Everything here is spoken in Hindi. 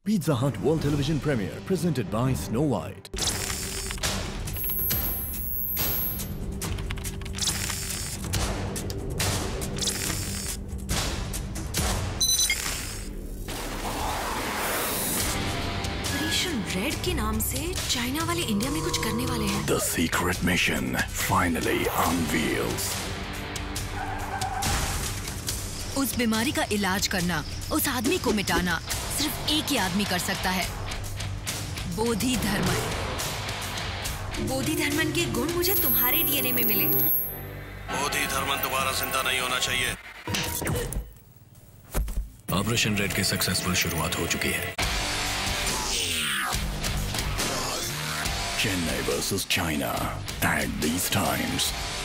Pizza Hut World Television Premiere presented by Snow White. Red के नाम से चाइना वाले इंडिया में कुछ करने वाले हैं। The secret mission finally unveils. उस बीमारी का इलाज करना, उस आदमी को मिटाना सिर्फ एक ही आदमी कर सकता है, बोधि धर्मन। बोधि धर्मन के गुण मुझे तुम्हारे डीएनए में मिले। बोधि धर्मन दोबारा जिंदा नहीं होना चाहिए। ऑपरेशन रेड की सक्सेसफुल शुरुआत हो चुकी है। Chennai versus China. At these times,